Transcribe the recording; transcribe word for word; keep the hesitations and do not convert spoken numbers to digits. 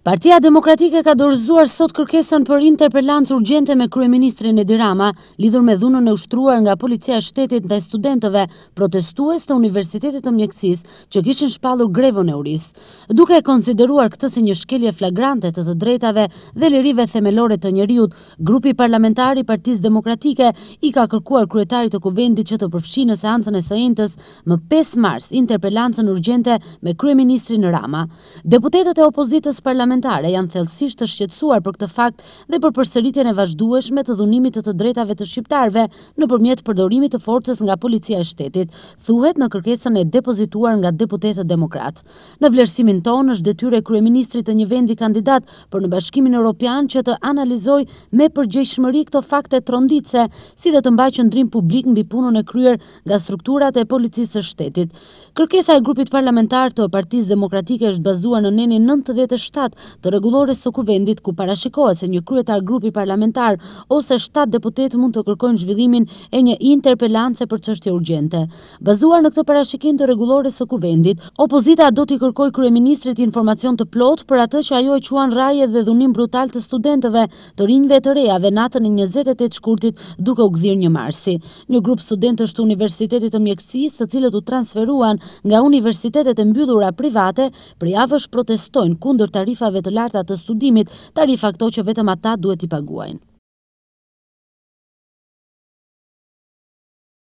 Partia Demokratike ka dorëzuar sot kërkesën për interpelancë urgjente me kryeministrin Edi Rama, lidhur me dhunën e ushtruar nga policia e shtetit ndaj studentëve protestues të Universitetit të Mjekësisë që kishin shpallur grevën e urisë. Duke e konsideruar këtë si një shkelje flagrante të të drejtave dhe lirive themelore të njeriut, grupi parlamentar i Partisë Demokratike i ka kërkuar kryetarit të Kuvendit që të përfshijë në seancën e së njëjtës më pesë mars interpelancën urgjente me kryeministrin Rama. Deputetët e opozitës parlamentare janë thellësisht të shqetësuar për këtë fakt dhe për përsëritjen e vazhdueshme të dhunimit të të drejtave të shqiptarëve nëpërmjet përdorimit të forcës nga policia e shtetit, thuhet në kërkesën e depozituar nga deputetët demokrat. Në vlerësimin tonë është detyrë e kryeministrit të një vendi kandidat për në Bashkimin Evropian që të analizojë me përgjegjshmëri këto fakte tronditse, si dhe të mbajë qendrim publik mbi punën e kryer nga strukturat e policisë së shtetit. Kërkesa e grupit parlamentar të Partisë Demokratike është bazuar në nenin nëntëdhjetë e shtatë të rregullores së Kuvendit, ku parashikohet se një kryetar grupi parlamentar ose shtatë deputetë mund të kërkojnë zhvillimin e një interpelance për çështje urgjente. Bazuar në këtë parashikim të rregullores së Kuvendit, opozita do t'i kërkojë kryeministrit informacion të plotë për atë që ajo e quan rraje dhe dhunim brutal të studentëve të rinjve të rejave natën e njëzet e tetë shkurtit duke u gdhirë një marsi. Një grup studentësh të Universitetit të Mjekësisë, të cilët u transferuan nga universitetet e mbyllura private, për javësh protestojnë kundër tarifave të larta të studimit, tarifa këto që vetëm ata duhet i paguajnë.